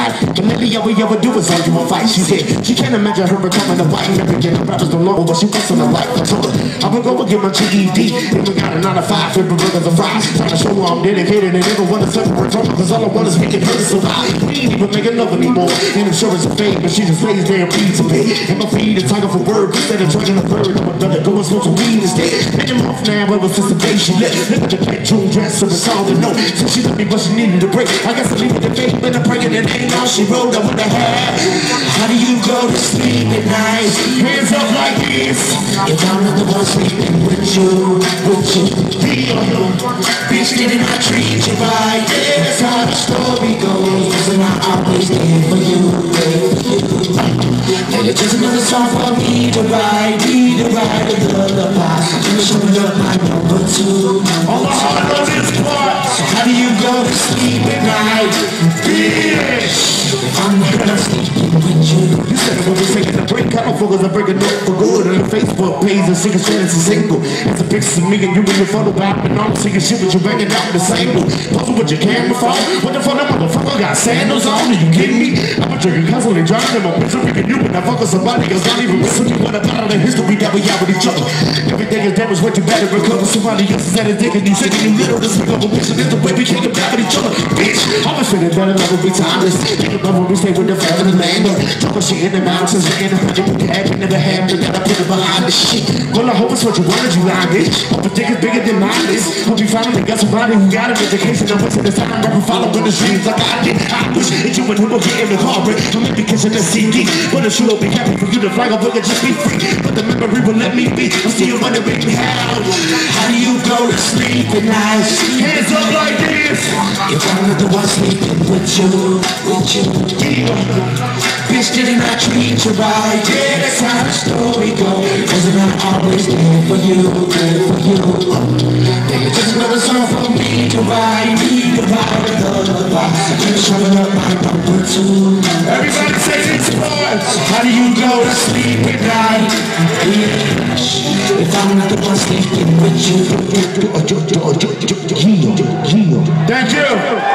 side. But lately all we ever do is argue and fight. She said she can't imagine her becoming a wife. Never getting rappers no longer, but she wants on the life. I told her I would go and get my GED. Then we got a 9 to 5, flipping burgers and fries. Trying to show her I'm dedicated and never want to separate from her, cause all I want is making her survive. We ain't even making love anymore. And insurance is fake, but she just lays there and pleads to pay. And my feet is tiger for work instead of charging a bird. I'm gonna go and smoke some weed instead. Make him off now, ever since the day she left. Look at the bedroom dress, so it's all to know. So she let me, but she needed a break. I guess I needed the faith, but I'm pregnant and ain't all she wrote. I would have had. How do you go to sleep at night? Hands up like this. If I'm not the one sleeping with you, bitch, didn't I treat you right? Yeah, that's how the story goes. Wasn't I always there for you, And it's just another song for me to write, a lullaby. I'm showing up my number 2. Omaha knows this part. How do you go to sleep at night, bitch? I'm not gonna sleep with you. You said when we taking a break, I don't focus on breaking up for good. On the Facebook page, and singing status is single. It's a picture of me and you in your photo bop, and I'm singing shit with you banging out the single. Posing with your camera phone. What the fuck, that motherfucker got sandals on? Are you kidding me? I'm a drinking constantly driving in my misery, and you when I fuck with somebody else, not even with you. What about all the history that we have with each other? Everything is damaged, what you better recover. Somebody else is at his dick and he's shaking you little. This big of a bitch, and it's the way we can't get back with each other. Bitch, I'm a feeling better, love will be timeless. When we stay with the family man, talking shit in the mountains, in the hundred we had, we never had, we gotta put it behind the shit. Well, I hope it's what you wanted, you lie, bitch. Hope the dick is bigger than mine is. Hope you finally got somebody who got an education. I went to the time, I'm rapping, following the dreams like I did. I wish that you and him will get in the car, break. I'm maybe kissing the CD. But the shoe will be happy for you to flag, I'll just be free. But the memory will let me be. I'm still wondering how do you go to sleep at night? Hands up like this. If I'm not the one sleeping with you. Bitch, didn't I treat you right? Yeah, that's how the story goes. Wasn't I always there for you, Baby, just another song for me to write, a lullaby. I'm showing up my number 2. Everybody say this part. How do you go to sleep at night? If I'm not the one sleeping with you. Thank you.